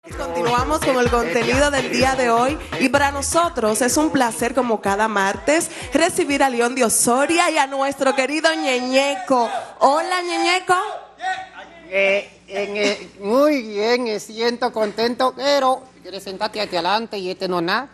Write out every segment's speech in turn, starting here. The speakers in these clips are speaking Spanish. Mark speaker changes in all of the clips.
Speaker 1: Continuamos con el contenido del día de hoy y para nosotros es un placer como cada martes recibir a León de Osoria y a nuestro querido Ñeñeco. Hola Ñeñeco.
Speaker 2: Muy bien, me siento contento, pero quieres sentarte hacia adelante y no nada.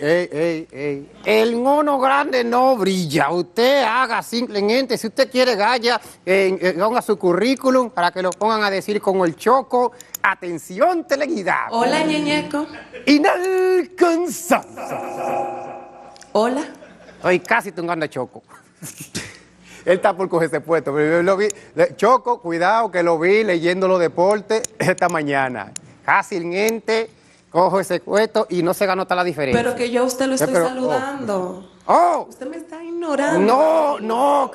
Speaker 2: El mono grande no brilla. Usted haga simplemente, si usted quiere galla, ponga su currículum para que lo pongan a decir con el choco. Atención, teleguida.
Speaker 1: Hola Ñeñeco.
Speaker 2: Inalcanzable.
Speaker 1: Hola.
Speaker 2: Estoy casi tungando a Choco. Él está por coger ese puesto, pero yo lo vi. Choco, cuidado, que lo vi leyendo los deportes esta mañana. Fácilmente cojo ese puesto y no se ganó toda la diferencia.
Speaker 1: Pero que yo a usted lo estoy saludando.
Speaker 2: Oh.
Speaker 1: Usted me está ignorando.
Speaker 2: No.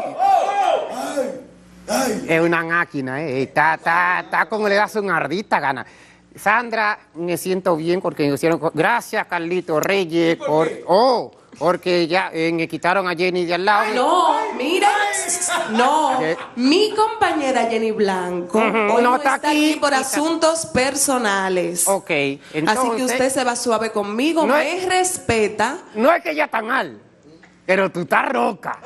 Speaker 2: Es una máquina, está como le das un ardita gana. Sandra, me siento bien porque me hicieron. Gracias, Carlito Reyes, porque ya me quitaron a Jenny de al lado.
Speaker 1: No, mira, no. Mi compañera Jenny Blanco hoy no está aquí por asuntos personales.
Speaker 2: Ok, entonces,
Speaker 1: así que usted se va suave conmigo,
Speaker 2: no
Speaker 1: me respeta.
Speaker 2: No es que ella está mal, pero tú estás roca.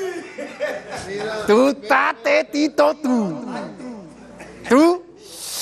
Speaker 2: Tú estás tetito, tú.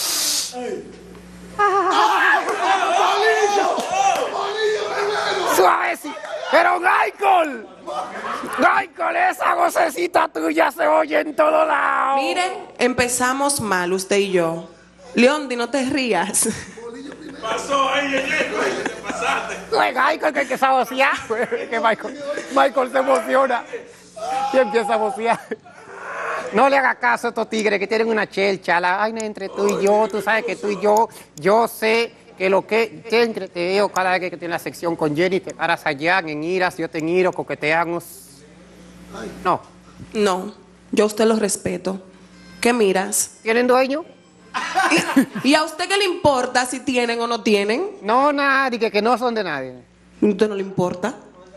Speaker 2: Suave, sí. Pero Michael, esa vocecita tuya se oye en todos lados.
Speaker 1: Miren, empezamos mal usted y yo. Leondi, no te rías.
Speaker 3: Pasó ahí, te pasaste.
Speaker 2: No es Michael que se vocea. Que Michael se emociona y empieza a vocear. No le haga caso a estos tigres que tienen una chelcha. Ay, entre tú y yo, tú sabes que tú y yo sé que lo que te veo cada vez que tiene la sección con Jenny, te paras allá en iras, yo te miro, coqueteamos. No,
Speaker 1: yo a usted lo respeto. ¿Qué miras?
Speaker 2: ¿Tienen dueño?
Speaker 1: ¿Y a usted qué le importa si tienen o no tienen?
Speaker 2: No, nadie, que no son de nadie.
Speaker 1: ¿A usted no le importa?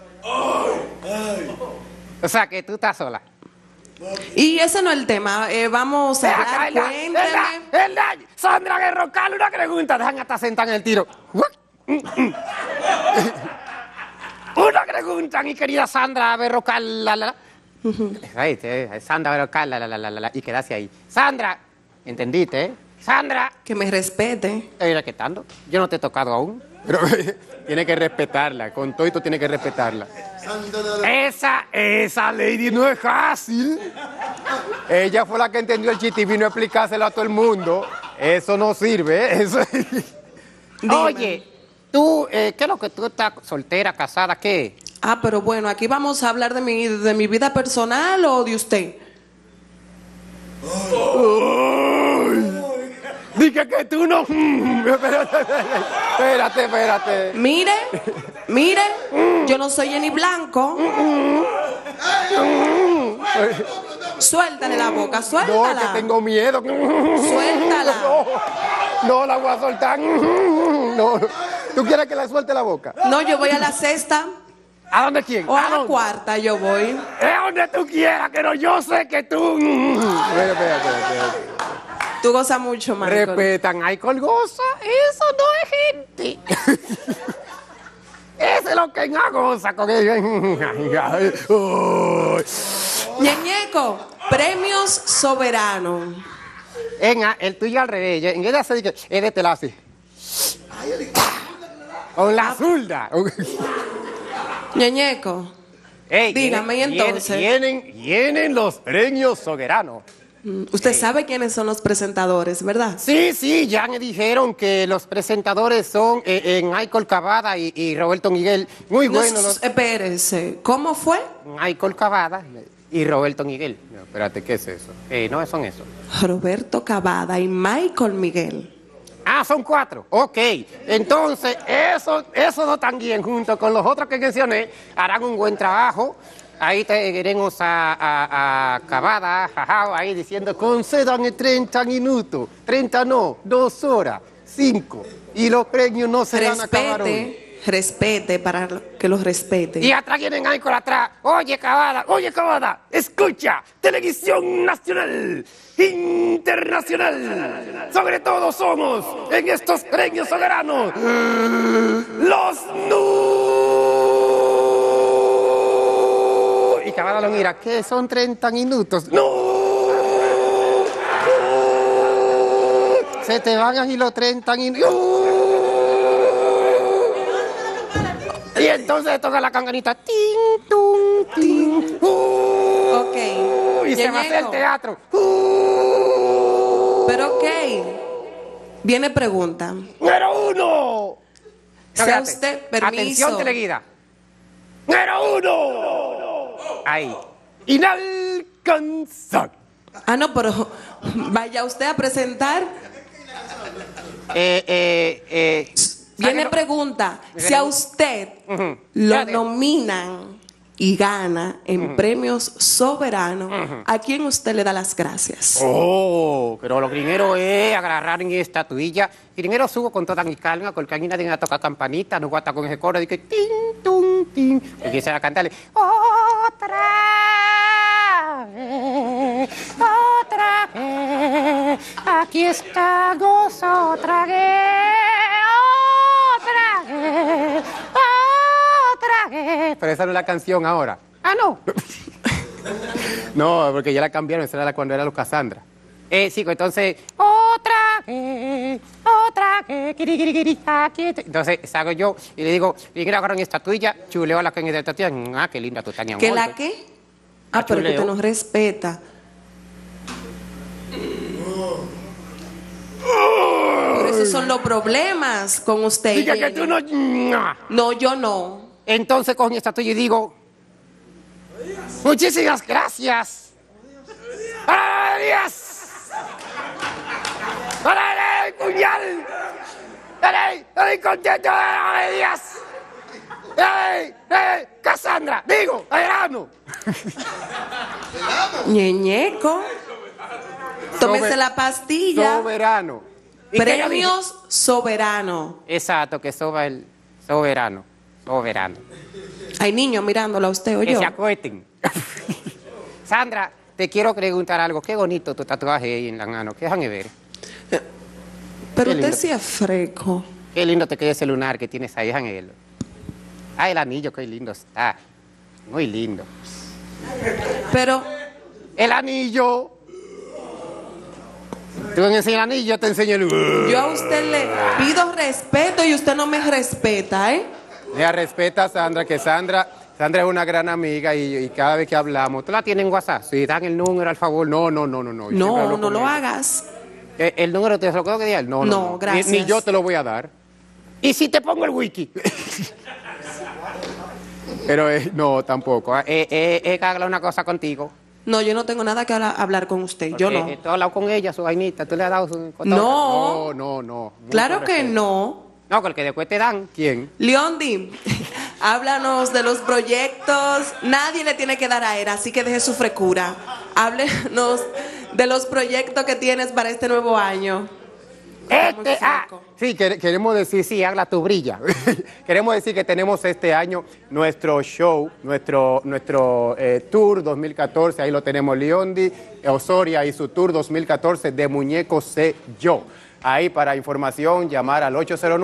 Speaker 2: O sea, que tú estás sola.
Speaker 1: Y ese no es el tema. Vamos a hablar, cuénteme.
Speaker 2: Sandra Guerrero, una pregunta. Dejan hasta sentar en el tiro. Una pregunta, mi querida Sandra Berrocal. Sandra Berrocal, y quedaste ahí. Sandra, ¿entendiste? Sandra.
Speaker 1: Que me respete.
Speaker 2: Estoy respetando. Yo no te he tocado aún. Pero tiene que respetarla. Con todo esto tiene que respetarla. Esa lady no es fácil. Ella fue la que entendió el chiste y vino a explicárselo a todo el mundo. Eso no sirve. Eso. Oye, tú, ¿qué es lo que tú estás soltera, casada, qué?
Speaker 1: Ah, pero bueno, aquí vamos a hablar de mi vida personal o de usted.
Speaker 2: Dije que tú no. Espérate.
Speaker 1: Mire, yo no soy Jenny Blanco. Suéltale la boca, suéltala.
Speaker 2: No, que tengo miedo.
Speaker 1: Suéltala.
Speaker 2: No la voy a soltar. No. ¿Tú quieres que le suelte la boca?
Speaker 1: No, yo voy a la sexta.
Speaker 2: ¿A dónde quién?
Speaker 1: O a la cuarta yo voy.
Speaker 2: Es donde tú quieras, pero yo sé que tú. Espérate.
Speaker 1: Tú gozas mucho, Michael.
Speaker 2: Respetan, Michael goza. Eso no es gente. Eso es lo que no goza con ellos.
Speaker 1: Ñeñeco, premios soberanos.
Speaker 2: Venga, el tuyo al revés. En vez de hacer que es de telazi. Con la zurda.
Speaker 1: Ñeñeco, dígame, y entonces.
Speaker 2: Vienen los premios soberanos.
Speaker 1: Usted sabe quiénes son los presentadores, ¿verdad?
Speaker 2: Sí, ya me dijeron que los presentadores son Michael Cavada y Roberto Miguel. Muy buenos.
Speaker 1: Espérese, ¿cómo fue?
Speaker 2: Michael Cavada y Roberto Miguel. No, espérate, ¿qué es eso? No son eso.
Speaker 1: Roberto Cavada y Michael Miguel.
Speaker 2: Ah, son 4. Ok. Entonces, eso no están bien junto con los otros que mencioné. Harán un buen trabajo. Ahí tenemos a Cavada, ahí diciendo, concedan 30 minutos, 30 no, 2 horas, 5. Y los premios no se van a acabar hoy.
Speaker 1: respete, para que los respete.
Speaker 2: Y atrás vienen ahí con atrás. Oye, Cavada, escucha. Televisión nacional, internacional. Sobre todo somos, en estos premios soberanos, los NU. Y Cavada lo mira, ¿qué? Son 30 minutos. ¡No! Se te van a ir los 30 minutos. Y entonces toca la canganita. Ting, tung, ting.
Speaker 1: Ok.
Speaker 2: Y se va a hacer el teatro.
Speaker 1: Pero ok. Viene pregunta.
Speaker 2: ¡Número 1!
Speaker 1: Sea usted, permiso.
Speaker 2: Atención, teleguida. ¡Número 1! Ahí. Inalcanzable.
Speaker 1: Ah, no, pero vaya usted a presentar. Viene pregunta. Si a usted lo nominan y gana en premios soberanos, ¿a quién usted le da las gracias?
Speaker 2: Oh, pero lo primero es agarrar en esta estatuilla. Primero subo con toda mi calma, porque aquí nadie me toca campanita, no guata con ese coro de que ting, tung, ting. Empieza a cantarle otra vez, aquí estamos otra vez, otra vez. Pero esa no es la canción ahora. Ah, no. No, porque ya la cambiaron, esa era cuando era los Cassandra. Sí, entonces, otra vez, kiri, kiri, kiri, aquí estoy. Entonces, salgo yo y le digo, mira, agarran esta tuya, chuleo a la que en esta tuya. Ah, qué linda tú, Tania.
Speaker 1: ¿Qué la qué? Ah, pero que usted nos respeta. Por eso son los problemas con usted.
Speaker 2: Diga que tú no.
Speaker 1: No, yo no.
Speaker 2: Entonces cojo esta tuya y digo, muchísimas gracias. ¡Adiós! ¡Dale, puñal! ¡Dale, contento! ¡Dale, Dios! ¡Dale, Cassandra! ¡Digo, verano!
Speaker 1: Ñeñeco. Tómese la pastilla.
Speaker 2: Soberano.
Speaker 1: Premios soberano.
Speaker 2: Exacto, que soba el soberano. Soberano.
Speaker 1: Hay niños mirándolo a usted o
Speaker 2: Que
Speaker 1: yo.
Speaker 2: se acuesten. Sandra, te quiero preguntar algo. Qué bonito tu tatuaje ahí en la mano. Déjame ver.
Speaker 1: Pero
Speaker 2: Qué
Speaker 1: usted
Speaker 2: lindo.
Speaker 1: sí es freco.
Speaker 2: Qué lindo te queda ese lunar que tienes ahí, déjame verlo. Ah, el anillo, qué lindo está. Muy lindo.
Speaker 1: Pero,
Speaker 2: El anillo. Tú me enseñas el anillo, yo te enseño el...
Speaker 1: yo a usted le pido respeto y usted no me respeta, ¿eh?
Speaker 2: Ella respeta a Sandra, que Sandra es una gran amiga y cada vez que hablamos... ¿Tú la tienes en WhatsApp? Si dan el número, al favor. No. Yo siempre
Speaker 1: No,
Speaker 2: hablo
Speaker 1: no
Speaker 2: con
Speaker 1: lo
Speaker 2: ella.
Speaker 1: hagas.
Speaker 2: ¿El número te lo tengo que dar? No.
Speaker 1: No, gracias.
Speaker 2: Ni yo te lo voy a dar. ¿Y si te pongo el wiki? Pero no, tampoco. Que hablar una cosa contigo.
Speaker 1: No, yo no tengo nada que hablar con usted. Yo no.
Speaker 2: Tú has hablado con ella, su vainita. ¿Tú le has dado su...
Speaker 1: No.
Speaker 2: No. Mucho
Speaker 1: Claro que
Speaker 2: respeto.
Speaker 1: no.
Speaker 2: No, porque después te dan. ¿Quién?
Speaker 1: Leondi, háblanos de los proyectos. Nadie le tiene que dar a él, así que deje su frecura. Háblenos de los proyectos que tienes para este nuevo año. Muy flaco.
Speaker 2: Sí, queremos decir, sí, habla tu brilla. Queremos decir que tenemos este año nuestro show, nuestro tour 2014, ahí lo tenemos, Leondi Osoria y su tour 2014 de Muñeco Sé Yo. Ahí para información llamar al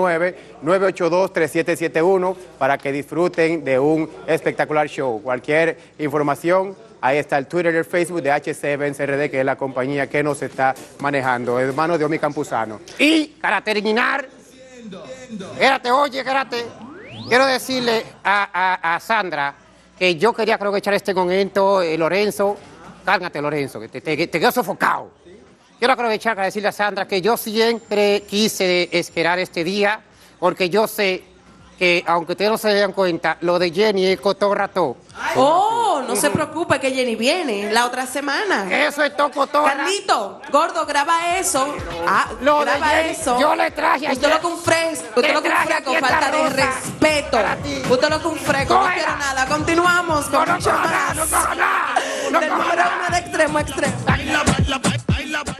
Speaker 2: 809-982-3771 para que disfruten de un espectacular show. Cualquier información, ahí está el Twitter y el Facebook de H7RD, que es la compañía que nos está manejando, hermano de Omi Campuzano. Y para terminar, espérate. Quiero decirle a Sandra que yo quería aprovechar este momento, Lorenzo, cálmate Lorenzo, que te quedo sofocado. Quiero aprovechar para decirle a Sandra que yo siempre quise esperar este día, porque yo sé que, aunque ustedes no se den cuenta, lo de Jenny es cotorrato.
Speaker 1: Oh, no se preocupe que Jenny viene la otra semana.
Speaker 2: Eso es tocotora.
Speaker 1: Carlito, gordo, graba eso.
Speaker 2: Lo de
Speaker 1: Graba
Speaker 2: Jenny,
Speaker 1: eso.
Speaker 2: yo le traje
Speaker 1: Usted
Speaker 2: ayer.
Speaker 1: lo que un fresco, usted lo que un
Speaker 2: traje
Speaker 1: freco,
Speaker 2: aquí esta
Speaker 1: falta de
Speaker 2: rosa
Speaker 1: respeto.
Speaker 2: para ti.
Speaker 1: Usted lo que un freco, no
Speaker 2: Cógela.
Speaker 1: quiero nada. Continuamos con
Speaker 2: No
Speaker 1: mucho
Speaker 2: coja
Speaker 1: más.
Speaker 2: nada, no coja nada.
Speaker 1: Del número uno de extremo a extremo.
Speaker 3: Baila, baila, baila,